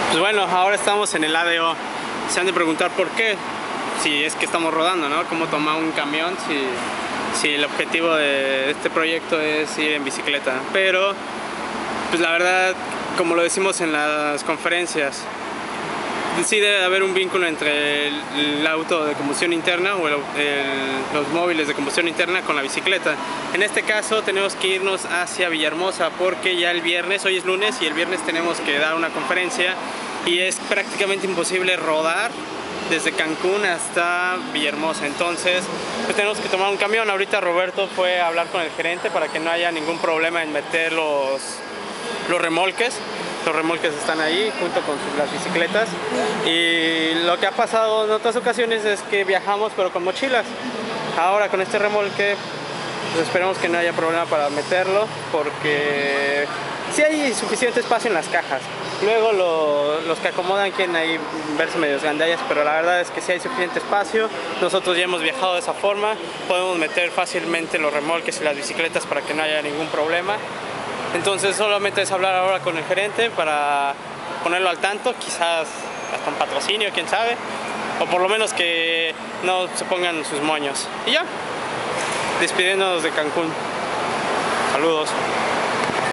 Pues bueno, ahora estamos en el ADO. Se han de preguntar por qué, si es que estamos rodando, ¿no? ¿Cómo tomar un camión si el objetivo de este proyecto es ir en bicicleta? Pero, pues la verdad, como lo decimos en las conferencias, sí debe haber un vínculo entre el auto de combustión interna o los móviles de combustión interna con la bicicleta. En este caso tenemos que irnos hacia Villahermosa porque ya el viernes, hoy es lunes y el viernes tenemos que dar una conferencia y es prácticamente imposible rodar desde Cancún hasta Villahermosa. Entonces pues tenemos que tomar un camión. Ahorita Roberto fue a hablar con el gerente para que no haya ningún problema en meter los remolques. Los remolques están ahí junto con las bicicletas, y lo que ha pasado en otras ocasiones es que viajamos pero con mochilas. Ahora con este remolque pues esperemos que no haya problema para meterlo, porque sí hay suficiente espacio en las cajas. Luego los que acomodan quieren ahí verse medios gandallas, pero la verdad es que sí hay suficiente espacio. Nosotros ya hemos viajado de esa forma, podemos meter fácilmente los remolques y las bicicletas para que no haya ningún problema. Entonces solamente es hablar ahora con el gerente para ponerlo al tanto, quizás hasta un patrocinio, quién sabe, o por lo menos que no se pongan sus moños. Y ya, despidiéndonos de Cancún. Saludos.